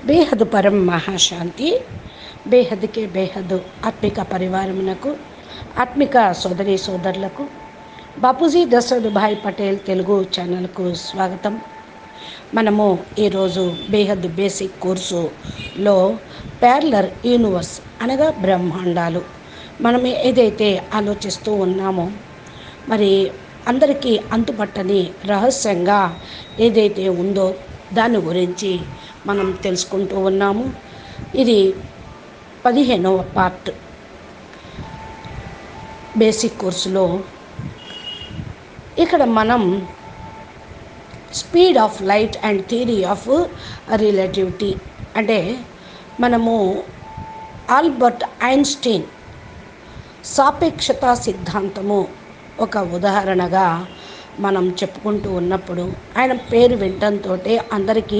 బేహద్ పరం మహాశాంతి. బేహద్కే బేహద్ ఆత్మిక పరివారమునకు, ఆత్మిక సోదరి సోదరులకు బాపూజీ దశరథ్ భాయ్ పటేల్ తెలుగు ఛానల్కు స్వాగతం. మనము ఈరోజు బేహద్ బేసిక్ కోర్సులో ప్యారలర్ యూనివర్స్ అనగా బ్రహ్మాండాలు మనం ఏదైతే ఆలోచిస్తూ ఉన్నామో, మరి అందరికీ అంతుపట్టని రహస్యంగా ఏదైతే ఉందో దాని గురించి మనం తెలుసుకుంటూ ఉన్నాము. ఇది 15వ పార్ట్ బేసిక్ కోర్సులో. ఇక్కడ మనం speed of light and theory of relativity అంటే మనము ఆల్బర్ట్ ఐన్స్టీన్ సాపేక్షతా సిద్ధాంతము ఒక ఉదాహరణగా మనం చెప్పుకుంటూ ఉన్నప్పుడు ఆయన పేరు వినడంతో అందరికీ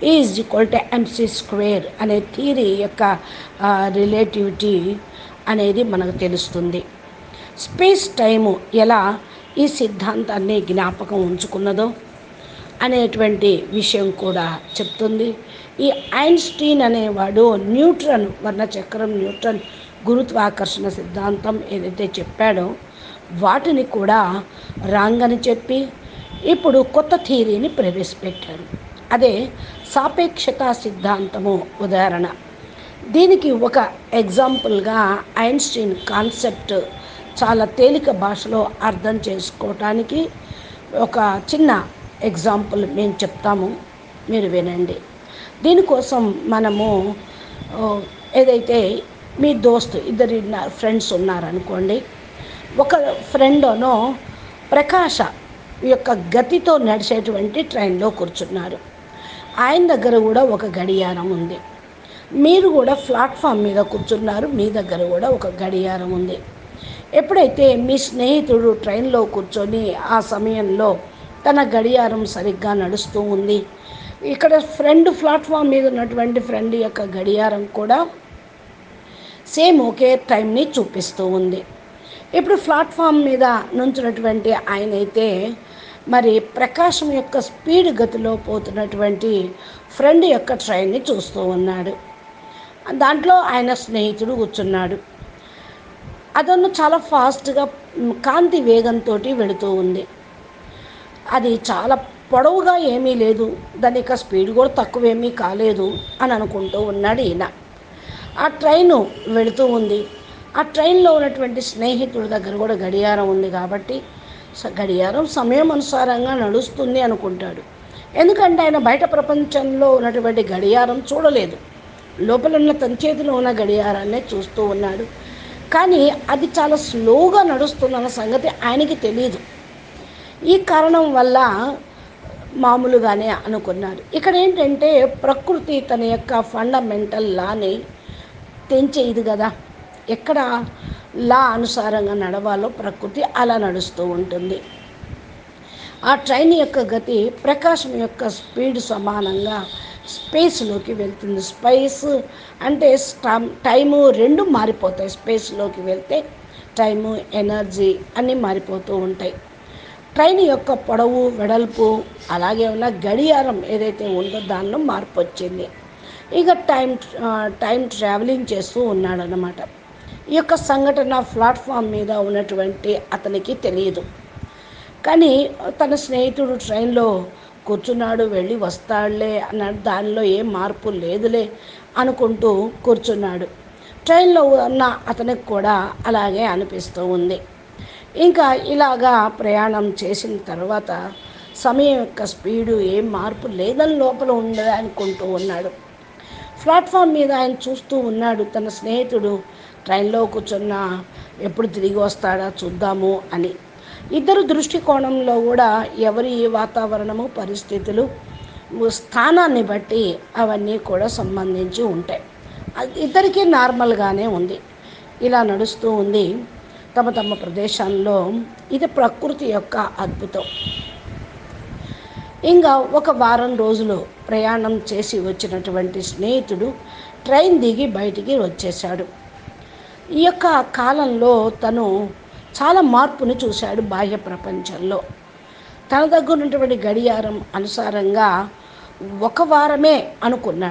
E=mc² అనే థియరీ యొక్క రిలేటివిటీ అనేది మనకు తెలుస్తుంది. స్పేస్ టైము ఎలా ఈ సిద్ధాంతాన్ని జ్ఞాపకం ఉంచుకున్నదో అనేటువంటి విషయం కూడా చెప్తుంది. ఈ ఐన్స్టీన్ అనేవాడు న్యూట్రన్ వర్ణచక్రం, న్యూట్రన్ గురుత్వాకర్షణ సిద్ధాంతం ఏదైతే చెప్పాడో వాటిని కూడా రాంగ్ అని చెప్పి ఇప్పుడు కొత్త థియరీని ప్రవేశపెట్టాడు. అదే సాపేక్షతా సిద్ధాంతము ఉదాహరణ. దీనికి ఒక ఎగ్జాంపుల్గా ఐన్స్టీన్ కాన్సెప్ట్ చాలా తేలిక భాషలో అర్థం చేసుకోవటానికి ఒక చిన్న ఎగ్జాంపుల్ మేము చెప్తాము, మీరు వినండి. దీనికోసం మనము ఏదైతే మీ దోస్తు ఇద్దరు ఫ్రెండ్స్ ఉన్నారనుకోండి, ఒక ఫ్రెండ్నో ప్రకాశ యొక్క గతితో నడిచేటువంటి ట్రైన్లో కూర్చున్నారు. ఆయన దగ్గర కూడా ఒక గడియారం ఉంది. మీరు కూడా ప్లాట్ఫామ్ మీద కూర్చున్నారు, మీ దగ్గర కూడా ఒక గడియారం ఉంది. ఎప్పుడైతే మీ స్నేహితుడు ట్రైన్లో కూర్చొని ఆ సమయంలో తన గడియారం సరిగ్గా నడుస్తూ ఉంది, ఇక్కడ ప్లాట్ఫామ్ మీద ఉన్నటువంటి ఫ్రెండ్ యొక్క గడియారం కూడా సేమ్ ఒకే టైంని చూపిస్తూ ఉంది. ఇప్పుడు ప్లాట్ఫామ్ మీద నుంచినటువంటి ఆయన అయితే మరి ప్రకాశం యొక్క స్పీడ్ గతిలో పోతున్నటువంటి ఫ్రెండ్ యొక్క ట్రైన్ని చూస్తూ ఉన్నాడు. దాంట్లో ఆయన స్నేహితుడు కూర్చున్నాడు. అదನ್ನು చాలా ఫాస్ట్గా కాంతి వేగంతో వెళుతూ ఉంది. అది చాలా పొడవుగా ఏమీ లేదు, దాని యొక్క స్పీడ్ కూడా తక్కువేమీ కాలేదు అని అనుకుంటూ ఉన్నాడు ఈయన. ఆ ట్రైను వెళుతూ ఉంది. ఆ ట్రైన్లో ఉన్నటువంటి స్నేహితుడి దగ్గర కూడా గడియారం ఉంది కాబట్టి గడియారం సమయం అనుసారంగా నడుస్తుంది అనుకుంటాడు. ఎందుకంటే ఆయన బయట ప్రపంచంలో ఉన్నటువంటి గడియారం చూడలేదు, లోపల ఉన్న తన చేతిలో ఉన్న గడియారాన్నే చూస్తూ ఉన్నాడు. కానీ అది చాలా స్లోగా నడుస్తున్న సంగతి ఆయనకి తెలియదు. ఈ కారణం వల్ల మామూలుగానే అనుకున్నాడు. ఇక్కడ ఏంటంటే ప్రకృతి తన యొక్క ఫండమెంటల్ లాని తెంచేది కదా. ఎక్కడ లా అనుసారంగా నడవాలో ప్రకృతి అలా నడుస్తూ ఉంటుంది. ఆ ట్రైన్ యొక్క గతి ప్రకాశం యొక్క స్పీడ్ సమానంగా స్పేస్లోకి వెళ్తుంది. స్పేస్ అంటే టైము రెండు మారిపోతాయి. స్పేస్లోకి వెళ్తే టైము, ఎనర్జీ అన్నీ మారిపోతూ ఉంటాయి. ట్రైన్ యొక్క పొడవు, వెడల్పు అలాగే ఉన్న గడియారం ఏదైతే ఉందో దానిలో మార్పు వచ్చింది. ఇక టైం ట్రావెలింగ్ చేస్తూ ఉన్నాడనమాట. ఈ యొక్క సంఘటన ప్లాట్ఫామ్ మీద ఉన్నటువంటి అతనికి తెలియదు. కానీ తన స్నేహితుడు ట్రైన్లో కూర్చున్నాడు, వెళ్ళి వస్తాడులే అన్నాడు, దానిలో ఏం మార్పు లేదులే అనుకుంటూ కూర్చున్నాడు. ట్రైన్లో ఉన్న అతనికి కూడా అలాగే అనిపిస్తూ ఉంది. ఇంకా ఇలాగా ప్రయాణం చేసిన తర్వాత సమయం యొక్క స్పీడు ఏం మార్పు లేదని లోపల ఉండదు అనుకుంటూ ఉన్నాడు. ప్లాట్ఫామ్ మీద ఆయన చూస్తూ ఉన్నాడు, తన స్నేహితుడు ట్రైన్లో కూర్చున్న ఎప్పుడు తిరిగి వస్తాడా చూద్దాము అని. ఇద్దరు దృష్టికోణంలో కూడా ఎవరి వాతావరణము, పరిస్థితులు, స్థానాన్ని బట్టి అవన్నీ కూడా సంబంధించి ఉంటాయి. ఇద్దరికీ నార్మల్గానే ఉంది. ఇలా నడుస్తూ ఉంది తమ తమ ప్రదేశాల్లో. ఇది ప్రకృతి యొక్క అద్భుతం. ఇంకా ఒక వారం రోజులు ప్రయాణం చేసి వచ్చినటువంటి స్నేహితుడు ట్రైన్ దిగి బయటికి వచ్చేశాడు. ఈ యొక్క కాలంలో తను చాలా మార్పుని చూశాడు బాహ్య ప్రపంచంలో. తన దగ్గర ఉన్నటువంటి గడియారం అనుసారంగా ఒక వారమే అనుకున్నాడు,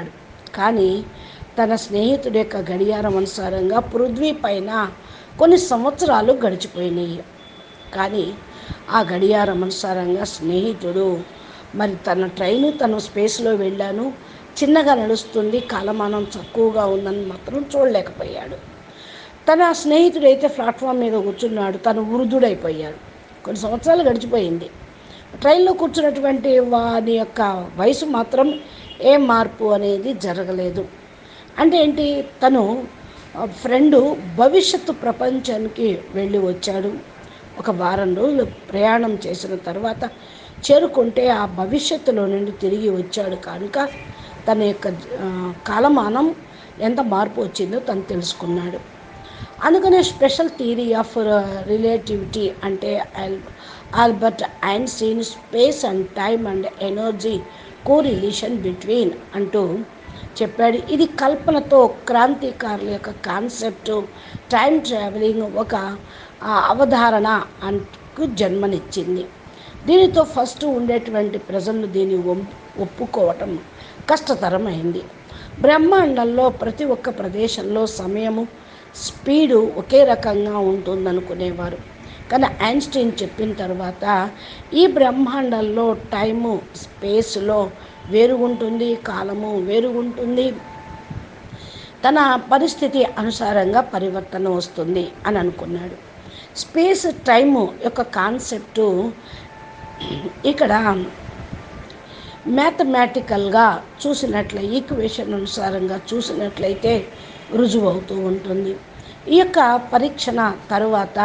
కానీ తన స్నేహితుడి యొక్క గడియారం అనుసారంగా పృథ్వీ పైన కొన్ని సంవత్సరాలు గడిచిపోయినాయి. కానీ ఆ గడియారం అనుసారంగా స్నేహితుడు మరి తన ట్రైను తను స్పేస్లో వెళ్ళాను, చిన్నగా నడుస్తుంది, కాలమానం తక్కువగా ఉందని మాత్రం చూడలేకపోయాడు. తన స్నేహితుడైతే ప్లాట్ఫామ్ మీద కూర్చున్నాడు, తను వృద్ధుడైపోయాడు. కొన్ని సంవత్సరాలు గడిచిపోయింది. ట్రైన్లో కూర్చున్నటువంటి వాని యొక్క వయసు మాత్రం ఏ మార్పు అనేది జరగలేదు. అంటే ఏంటి, తను ఫ్రెండు భవిష్యత్తు ప్రపంచానికి వెళ్ళి వచ్చాడు. ఒక వారం రోజులు ప్రయాణం చేసిన తర్వాత చేరుకుంటే ఆ భవిష్యత్తులో నుండి తిరిగి వచ్చాడు కనుక తన యొక్క కాలమానం ఎంత మార్పు వచ్చిందో తను తెలుసుకున్నాడు. అందుకనే స్పెషల్ థియరీ ఆఫ్ రిలేటివిటీ అంటే Albert Einstein space and time and energy correlation between అంటూ చెప్పాడు. ఇది కల్పనతో క్రాంతికారుల యొక్క కాన్సెప్ట్ టైం ట్రావెలింగ్ ఒక అవధారణ అంటూ జన్మనిచ్చింది. దీనితో ఫస్ట్ ఉండేటువంటి ప్రజలు దీన్ని ఒప్పుకోవటం కష్టతరమైంది. బ్రహ్మాండంలో ప్రతి ఒక్క ప్రదేశంలో సమయము స్పీడు ఒకే రకంగా ఉంటుందనుకునేవారు. కానీ ఐన్స్టీన్ చెప్పిన తర్వాత ఈ బ్రహ్మాండంలో టైము స్పేస్లో వేరుగుంటుంది, కాలము వేరుగుంటుంది, తన పరిస్థితి అనుసారంగా పరివర్తన వస్తుంది అని అనుకున్నాడు. స్పేస్ టైము యొక్క కాన్సెప్టు ఇక్కడ మ్యాథమెటికల్గా ఈక్వేషన్ అనుసారంగా చూసినట్లయితే రుజువు అవుతూ ఉంటుంది. ఈ యొక్క పరీక్షణ తరువాత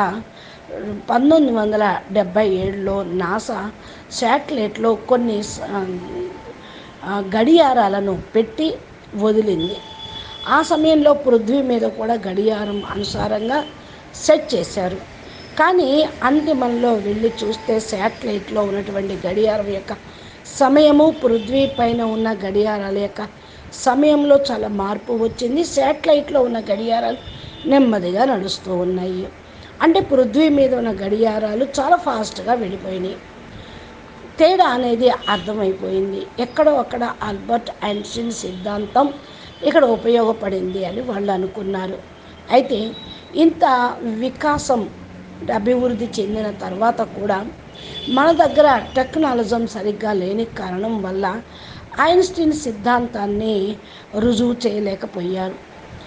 1977లో నాసా శాటిలైట్లో కొన్ని గడియారాలను పెట్టి వదిలింది. ఆ సమయంలో పృథ్వీ మీద కూడా గడియారం అనుసారంగా సెట్ చేశారు. కానీ అంతిమంలో వెళ్ళి చూస్తే శాటిలైట్లో ఉన్నటువంటి గడియారం యొక్క సమయము పృథ్వీ పైన ఉన్న గడియారాల యొక్క సమయంలో చాలా మార్పు వచ్చింది. శాటిలైట్లో ఉన్న గడియారాలు నెమ్మదిగా నడుస్తూ ఉన్నాయి. అంటే పృథ్వీ మీద ఉన్న గడియారాలు చాలా ఫాస్ట్గా వెళ్ళిపోయినాయి. తేడా అనేది అర్థమైపోయింది. ఎక్కడో అక్కడ ఆల్బర్ట్ ఐన్స్టీన్ సిద్ధాంతం ఇక్కడ ఉపయోగపడింది అని వాళ్ళు అనుకున్నారు. అయితే ఇంత వికాసం అభివృద్ధి చెందిన తర్వాత కూడా మన దగ్గర టెక్నాలజీ సరిగ్గా లేని కారణం వల్ల ఐన్స్టీన్ సిద్ధాంతాన్ని రుజువు చేయలేకపోయారు.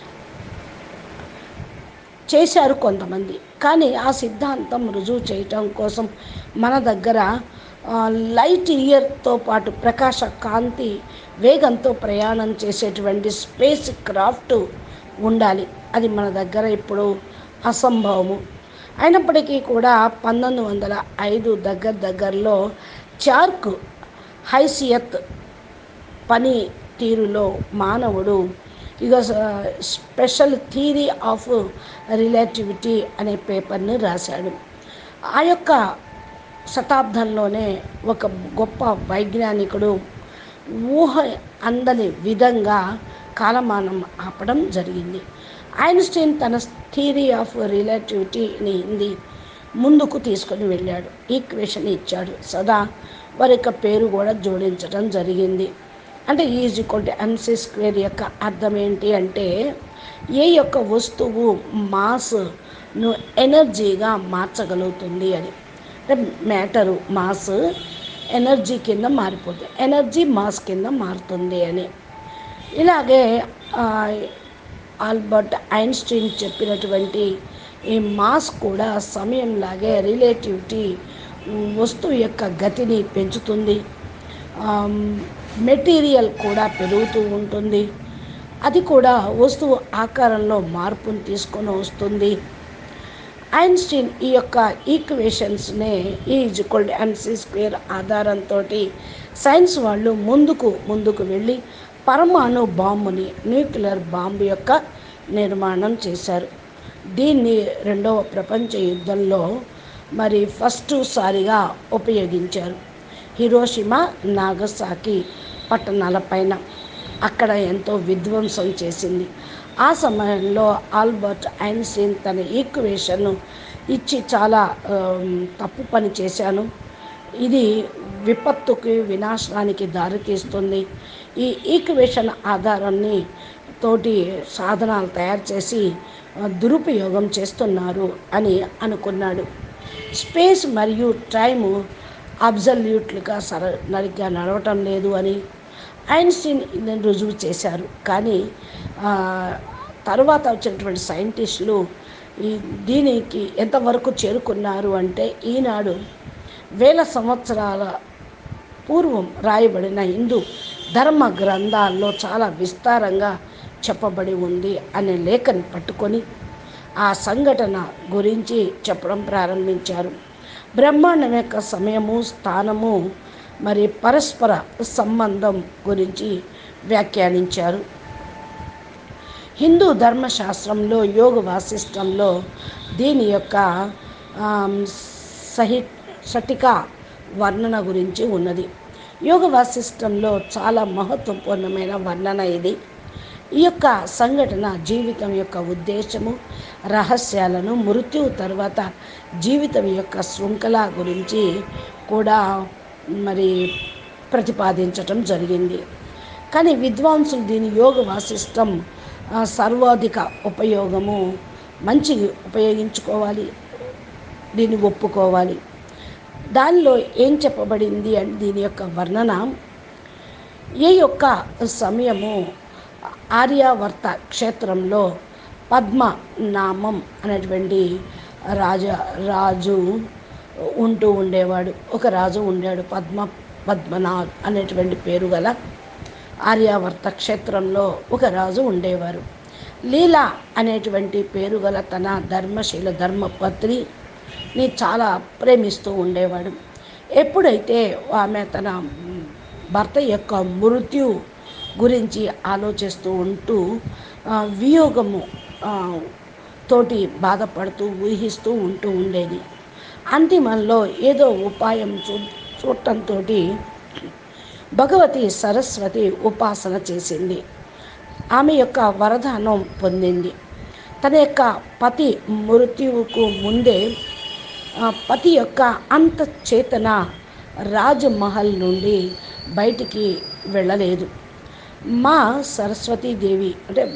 చేశారు కొంతమంది, కానీ ఆ సిద్ధాంతం రుజువు చేయటం కోసం మన దగ్గర లైట్ ఇయర్తో పాటు ప్రకాశ కాంతి వేగంతో ప్రయాణం చేసేటువంటి స్పేస్ క్రాఫ్ట్ ఉండాలి. అది మన దగ్గర ఇప్పుడు అసంభవము. అయినప్పటికీ కూడా 1905 దగ్గరలో చార్క్ హైసియత్ పని తీరులో మానవుడు ఇక స్పెషల్ థియరీ ఆఫ్ రిలేటివిటీ అనే పేపర్ని రాశాడు. ఆ యొక్క శతాబ్దంలోనే ఒక గొప్ప వైజ్ఞానికుడు ఊహ అందని విధంగా కాలమానం ఆపడం జరిగింది. ఐన్స్టీన్ తన థియరీ ఆఫ్ రిలేటివిటీని ముందుకు తీసుకొని వెళ్ళాడు, ఈక్వేషన్ ఇచ్చాడు. సదా వారి యొక్క పేరు కూడా జోడించడం జరిగింది. అంటే E=mc² యొక్క అర్థం ఏంటి అంటే ఏ యొక్క వస్తువు మాస్ను ఎనర్జీగా మార్చగలుగుతుంది అని. అంటే మ్యాటరు మాస్ ఎనర్జీ కింద మారిపోతుంది, ఎనర్జీ మాస్ కింద మారుతుంది అని. ఇలాగే ఆల్బర్ట్ ఐన్స్టీన్ చెప్పినటువంటి ఈ మాస్ కూడా సమయంలాగే రిలేటివిటీ వస్తువు యొక్క గతిని పెంచుతుంది. మెటీరియల్ కూడా పెరుగుతూ ఉంటుంది, అది కూడా వస్తువు ఆకారంలో మార్పును తీసుకొని వస్తుంది. ఐన్స్టీన్ ఈ యొక్క ఈక్వేషన్స్నే E=mc² ఆధారంతో సైన్స్ వాళ్ళు ముందుకు వెళ్ళి పరమాణు బాంబుని న్యూక్లియర్ బాంబు యొక్క నిర్మాణం చేశారు. దీన్ని రెండవ ప్రపంచ యుద్ధంలో మరి ఫస్ట్ సారిగా ఉపయోగించారు. హిరోషిమా నాగసాకి పట్టణాలపైన అక్కడ ఎంతో విధ్వంసం చేసింది. ఆ సమయంలో ఆల్బర్ట్ ఐన్స్టీన్ తన ఈక్వేషన్ ఇచ్చి చాలా తప్పు పని చేశాను, ఇది విపత్తుకి వినాశనానికి దారితీస్తుంది, ఈ ఈక్వేషన్ ఆధారాన్ని తోటి సాధనాలు తయారు చేసి దురుపయోగం చేస్తున్నారు అని అనుకున్నాడు. స్పేస్ మరియు టైము అబ్జల్యూట్లుగా సరిగ్గా నడవటం లేదు అని ఐన్స్టీన్ రుజువు చేశారు. కానీ తర్వాత వచ్చినటువంటి సైంటిస్టులు దీనికి ఎంతవరకు చేరుకున్నారు అంటే, ఈనాడు వేల సంవత్సరాల పూర్వం రాయబడిన హిందూ ధర్మ గ్రంథాల్లో చాలా విస్తారంగా చెప్పబడి ఉంది అనే లేఖని పట్టుకొని ఆ సంఘటన గురించి చెప్పడం ప్రారంభించారు. బ్రహ్మాండం యొక్క సమయము, స్థానము మరి పరస్పర సంబంధం గురించి వ్యాఖ్యానించారు. హిందూ ధర్మశాస్త్రంలో యోగ వాసిష్టంలో దీని యొక్క సటికా వర్ణన గురించి ఉన్నది. యోగ వాసిష్టంలో చాలా మహత్వపూర్ణమైన వర్ణన ఇది. ఈ యొక్క సంఘటన జీవితం యొక్క ఉద్దేశము, రహస్యాలను, మృత్యువు తర్వాత జీవితం యొక్క శృంఖల గురించి కూడా మరి ప్రతిపాదించటం జరిగింది. కానీ విద్వాంసులు దీని యోగ వాసిష్టం సర్వాధిక ఉపయోగము, మంచి ఉపయోగించుకోవాలి, దీన్ని ఒప్పుకోవాలి. దానిలో ఏం చెప్పబడింది అంటే, దీని యొక్క వర్ణన ఈ యొక్క సమయము ఆర్యావర్త క్షేత్రంలో పద్మనామం అనేటువంటి రాజు ఉంటూ ఉండేవాడు. ఒక రాజు ఉండాడు, పద్మనాథ్ అనేటువంటి పేరు గల ఆర్యావర్త క్షేత్రంలో ఒక రాజు ఉండేవారు. లీలా అనేటువంటి పేరు గల తన ధర్మశీల ధర్మపత్నిని చాలా ప్రేమిస్తూ ఉండేవాడు. ఎప్పుడైతే ఆమె తన భర్త యొక్క మృత్యు గురించి ఆలోచిస్తూ ఉంటూ వియోగము తోటి బాధపడుతూ ఊహిస్తూ ఉంటూ ఉండేది. అంతిమంలో ఏదో ఉపాయం చూడటంతో భగవతి సరస్వతి ఉపాసన చేసింది. ఆమె యొక్క వరదానం పొందింది. తన యొక్క పతి మృత్యువుకు ముందే పతి యొక్క అంతఃచేతన రాజమహల్ నుండి బయటికి వెళ్ళలేదు. మా సరస్వతీదేవి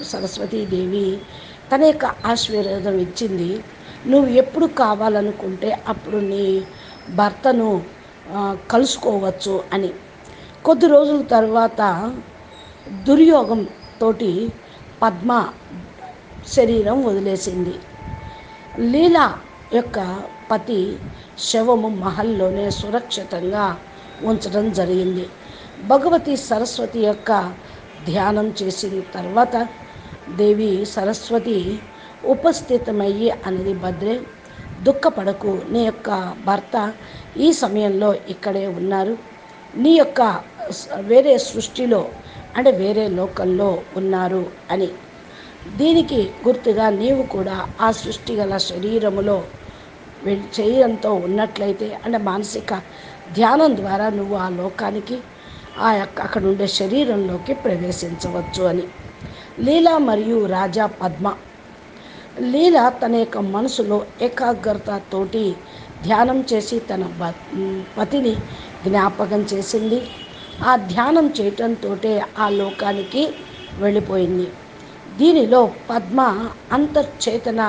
తన యొక్క ఆశీర్వాదం ఇచ్చింది. నువ్వు ఎప్పుడు కావాలనుకుంటే అప్పుడు నీ భర్తను కలుసుకోవచ్చు అని. కొద్ది రోజుల తర్వాత దుర్యోగం తోటి పద్మ శరీరం వదిలేసింది. లీలా యొక్క పతి శవము మహల్లోనే సురక్షితంగా ఉంచడం జరిగింది. భగవతి సరస్వతి యొక్క ధ్యానం చేసిన తర్వాత దేవి సరస్వతి ఉపస్థితమయ్యి అన్నది, భద్రే దుఃఖపడకు, నీ యొక్క భర్త ఈ సమయంలో ఇక్కడే ఉన్నారు, నీ యొక్క వేరే సృష్టిలో అంటే వేరే లోకంలో ఉన్నారు అని. దీనికి గుర్తుగా నీవు కూడా ఆ సృష్టి గల శరీరములో శరీరంతో ఉన్నట్లయితే అంటే మానసిక ధ్యానం ద్వారా నువ్వు ఆ లోకానికి అక్కడ ఉండే శరీరంలోకి ప్రవేశించవచ్చు అని. లీలా మరియు రాజా పద్మ. లీలా తన యొక్క మనసులో ఏకాగ్రతతోటి ధ్యానం చేసి తన పతిని జ్ఞాపకం చేసింది. ఆ ధ్యానం చేయటంతో ఆ లోకానికి వెళ్ళిపోయింది. దీనిలో పద్మ అంతర్చేతన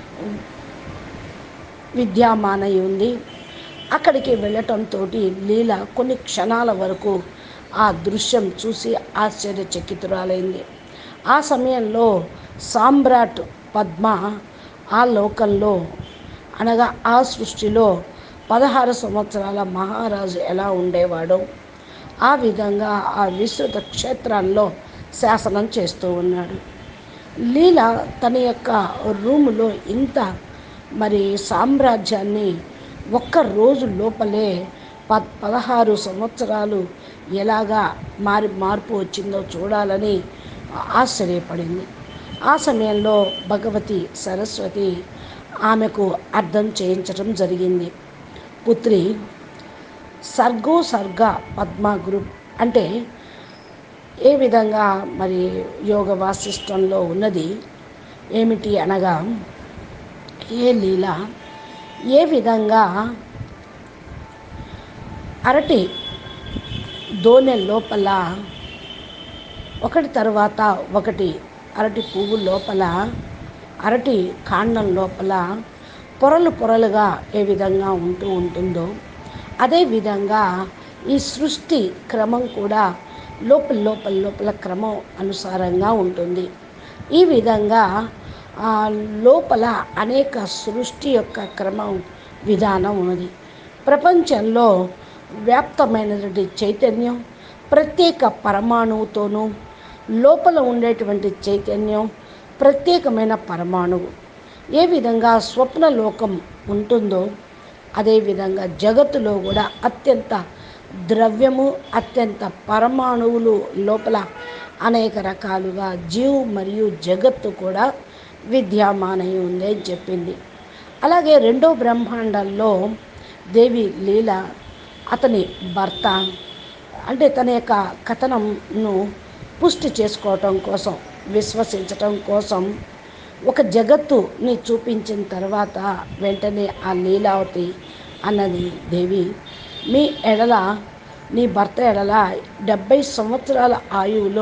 విద్యమానై ఉంది. అక్కడికి వెళ్ళటంతో లీల కొన్ని క్షణాల వరకు ఆ దృశ్యం చూసి ఆశ్చర్యచకితురాలైంది. ఆ సమయంలో సామ్రాట్ పద్మ ఆ లోకంలో అనగా ఆ సృష్టిలో 16 సంవత్సరాల మహారాజు ఎలా ఉండేవాడో ఆ విధంగా ఆ విస్తృత క్షేత్రాల్లో శాసనం చేస్తూ ఉన్నాడు. లీల తన యొక్క రూములో ఇంత మరి సామ్రాజ్యాన్ని ఒక్క రోజు లోపలే 16 సంవత్సరాలు ఎలాగా మార్పు వచ్చిందో చూడాలని ఆశ్చర్యపడింది. ఆ సమయంలో భగవతి సరస్వతి ఆమెకు అర్థం చేయించడం జరిగింది. పుత్రి, సర్గ పద్మ గ్రూప్ అంటే ఏ విధంగా మరి యోగ వాసిష్టంలో ఉన్నది ఏమిటి అనగా, ఏ లీల ఏ విధంగా అరటి దోనె లోపల ఒకటి తర్వాత ఒకటి అరటి పువ్వు లోపల, అరటి కాండం లోపల పొరలు పొరలుగా ఏ విధంగా ఉంటుందో అదేవిధంగా ఈ సృష్టి క్రమం కూడా లోపల లోపల లోపల క్రమం అనుసారంగా ఉంటుంది. ఈ విధంగా లోపల అనేక సృష్టి యొక్క క్రమం విధానం ఉన్నది. ప్రపంచంలో వ్యాప్తమైనటువంటి చైతన్యం ప్రత్యేక పరమాణువుతోనూ, లోపల ఉండేటువంటి చైతన్యం ప్రత్యేకమైన పరమాణువు. ఏ విధంగా స్వప్నలోకం ఉంటుందో అదేవిధంగా జగత్తులో కూడా అత్యంత ద్రవ్యము, అత్యంత పరమాణువులు లోపల అనేక రకాలుగా జీవు మరియు జగత్తు కూడా విద్యమానై ఉంది అని చెప్పింది. అలాగే రెండో బ్రహ్మాండంలో దేవి లీల అతని భర్త అంటే తన యొక్క కథనంను పుష్టి చేసుకోవటం కోసం, విశ్వసించటం కోసం ఒక జగత్తుని చూపించిన తర్వాత వెంటనే ఆ లీలావతి అన్నది, దేవి మీ ఎడల, నీ భర్త ఎడల 70 సంవత్సరాల ఆయువులో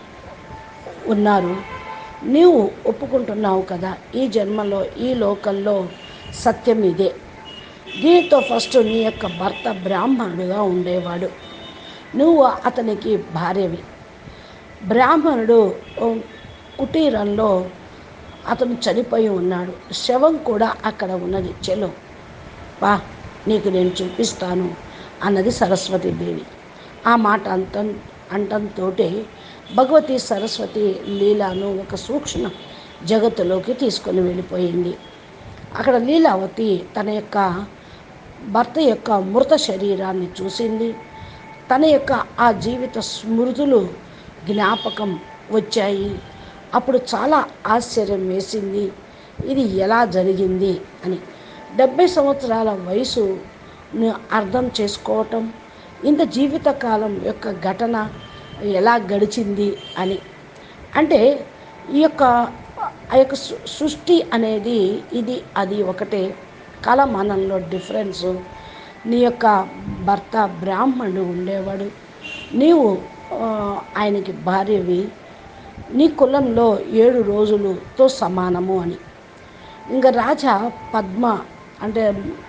ఉన్నారు, నీవు ఒప్పుకుంటున్నావు కదా, ఈ జన్మలో ఈ లోకంలో సత్యం ఇదే. దీనితో ఫస్ట్ నీ యొక్క భర్త బ్రాహ్మణుడుగా ఉండేవాడు, నువ్వు అతనికి భార్యవి. బ్రాహ్మణుడు కుటీరంలో అతను చనిపోయి ఉన్నాడు, శవం కూడా అక్కడ ఉన్నది. చెలో పా, నీకు నేను చూపిస్తాను అన్నది సరస్వతీదేవి. ఆ మాట అంటంతో భగవతి సరస్వతి లీలాను ఒక సూక్ష్మ జగత్తులోకి తీసుకొని వెళ్ళిపోయింది. అక్కడ లీలావతి తన యొక్క భర్త యొక్క మృత శరీరాన్ని చూసింది. తన యొక్క ఆ జీవిత స్మృతులు జ్ఞాపకం వచ్చాయి. అప్పుడు చాలా ఆశ్చర్యం వేసింది, ఇది ఎలా జరిగింది అని. 70 సంవత్సరాల వయసును అర్థం చేసుకోవటం, ఇంత జీవితకాలం యొక్క ఘటన ఎలా గడిచింది అని. అంటే ఈ యొక్క ఆ యొక్క సృష్టి అనేది ఇది అది ఒకటే, కాలమానంలో డిఫరెన్సు. నీ యొక్క భర్త బ్రాహ్మణుడు ఉండేవాడు, నీవు ఆయనకి భార్యవి, నీ కులంలో 7 రోజులతో సమానము అని. ఇంకా రాజా పద్మ అంటే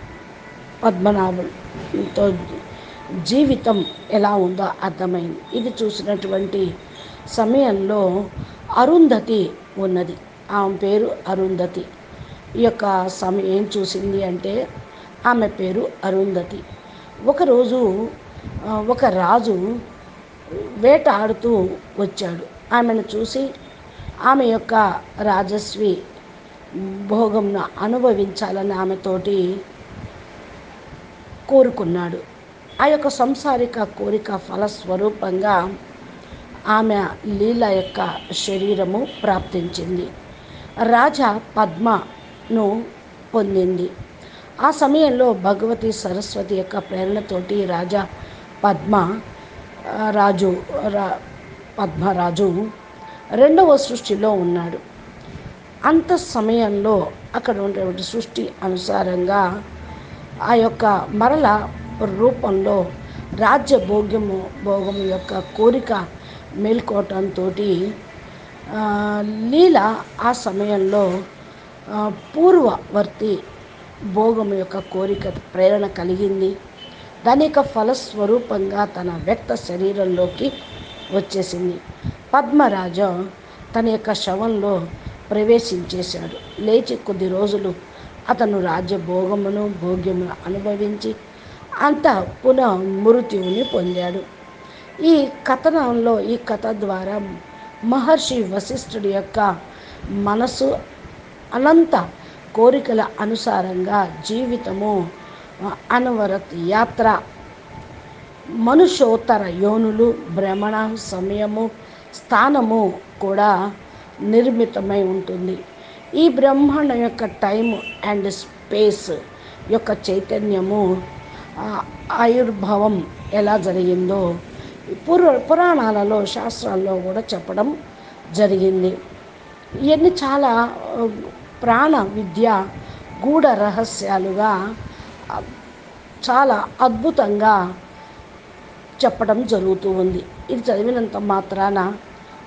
పద్మనాభంతో జీవితం ఎలా ఉందో అర్థమైంది. ఇది చూసినటువంటి సమయంలో అరుంధతి ఉన్నది, ఆమె పేరు అరుంధతి. ఈ యొక్క సమయం ఏం చూసింది అంటే ఆమె పేరు అరుంధతి. ఒకరోజు ఒక రాజు వేట ఆడుతూ వచ్చాడు. ఆమెను చూసి ఆమె యొక్క రాజస్వి భోగంను అనుభవించాలని ఆమెతోటి కోరుకున్నాడు. ఆ యొక్క సంసారిక కోరిక ఫలస్వరూపంగా ఆమె లీల యొక్క శరీరము ప్రాప్తించింది, రాజా పద్మను పొందింది. ఆ సమయంలో భగవతి సరస్వతి యొక్క ప్రేరణతోటి రాజా పద్మరాజు రెండవ సృష్టిలో ఉన్నాడు. అంత సమయంలో అక్కడ ఉండేటువంటి సృష్టి అనుసారంగా ఆ యొక్క మరల రూపంలో రాజ్య భోగం యొక్క కోరిక మేల్కోవటంతో లీల ఆ సమయంలో పూర్వవర్తి భోగం యొక్క కోరిక ప్రేరణ కలిగింది. దాని యొక్క ఫలస్వరూపంగా తన వ్యక్త శరీరంలోకి వచ్చేసింది. పద్మరాజు తన యొక్క శవంలో ప్రవేశించేశాడు. లేచి కొద్ది రోజులు అతను భోగ్యమును అనుభవించి అంత పునః మృత్యువుని పొందాడు. ఈ కథనంలో, ఈ కథ ద్వారా మహర్షి వశిష్ఠుడి యొక్క మనసు అనంత కోరికల అనుసారంగా జీవితము అనవరత్ యాత్ర, మనుష్యోత్తర యోనులు, భ్రమణ సమయము, స్థానము కూడా నిర్మితమై ఉంటుంది. ఈ బ్రహ్మాండం యొక్క టైం అండ్ స్పేస్ యొక్క చైతన్యము ఆయుర్భావం ఎలా జరిగిందో పురాణాలలో, శాస్త్రాల్లో కూడా చెప్పడం జరిగింది. ఇవన్నీ చాలా ప్రాణ విద్య గూఢ రహస్యాలుగా చాలా అద్భుతంగా చెప్పడం జరుగుతూ ఉంది. ఇది చదివినంత మాత్రాన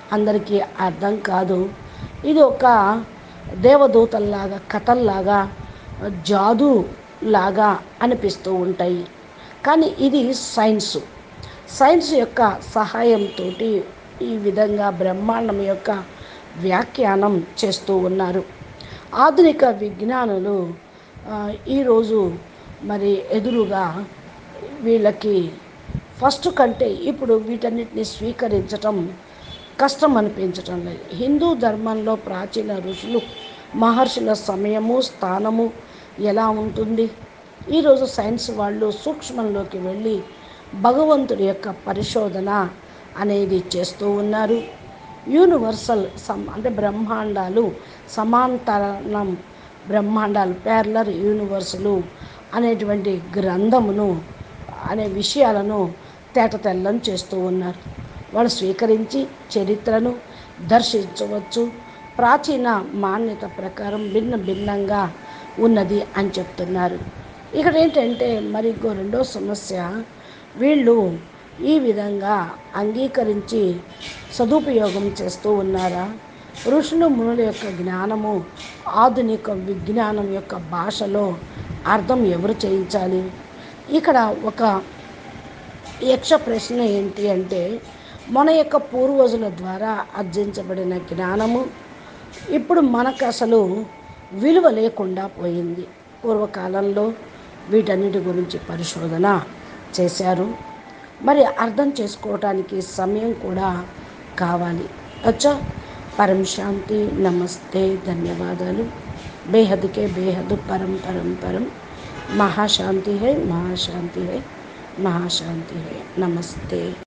అందరికీ అర్థం కాదు. ఇది ఒక దేవదూతల్లాగా, కథల్లాగా, జాదు లాగా అనిపిస్తూ ఉంటాయి. కానీ ఇది సైన్స్ యొక్క సహాయంతో ఈ విధంగా బ్రహ్మాండం యొక్క వ్యాఖ్యానం చేస్తూ ఉన్నారు. ఆధునిక విజ్ఞానులు ఈరోజు మరి ఎదురుగా వీళ్ళకి ఫస్ట్ కంటే ఇప్పుడు వీటన్నిటిని స్వీకరించటం కష్టం అనిపించటం లేదు. హిందూ ధర్మంలో ప్రాచీన ఋషులు మహర్షుల సమయము, స్థానము ఎలా ఉంటుంది? ఈరోజు సైన్స్ వాళ్ళు సూక్ష్మంలోకి వెళ్ళి భగవంతుడి యొక్క పరిశోధన అనేది చేస్తూ ఉన్నారు. యూనివర్సల్ అంటే బ్రహ్మాండాలు సమాంతరం, బ్రహ్మాండాలు ప్యారలర్ యూనివర్సులు అనేటువంటి గ్రంథమును అనే విషయాలను తేటతెల్లం చేస్తూ ఉన్నారు. వాళ్ళు స్వీకరించి చరిత్రను దర్శించవచ్చు. ప్రాచీన మాన్యత ప్రకారం భిన్నంగా ఉన్నది అని చెప్తున్నారు. ఇక్కడ ఏంటంటే మరి రెండో సమస్య, వీళ్ళు ఈ విధంగా అంగీకరించి సదుపయోగం చేస్తూ ఉన్నారా? ఋషులు మునుల యొక్క జ్ఞానము ఆధునిక విజ్ఞానం యొక్క భాషలో అర్థం ఎవరు చేయించాలి? ఇక్కడ ఒక యక్ష ప్రశ్న ఏంటి అంటే, మన యొక్క పూర్వజుల ద్వారా ఆర్జించబడిన జ్ఞానము ఇప్పుడు మనకు అసలు విలువ లేకుండా పోయింది. పూర్వకాలంలో వీటన్నిటి గురించి పరిశోధన చేశారు. మరి అర్థం చేసుకోవటానికి సమయం కూడా కావాలి. అచ్చా, పరం శాంతి, నమస్తే, ధన్యవాదాలు. బేహద్కే బేహద్, పరం పరం పరం, महाशांति है, महाशांति है, महाशांति है। नमस्ते।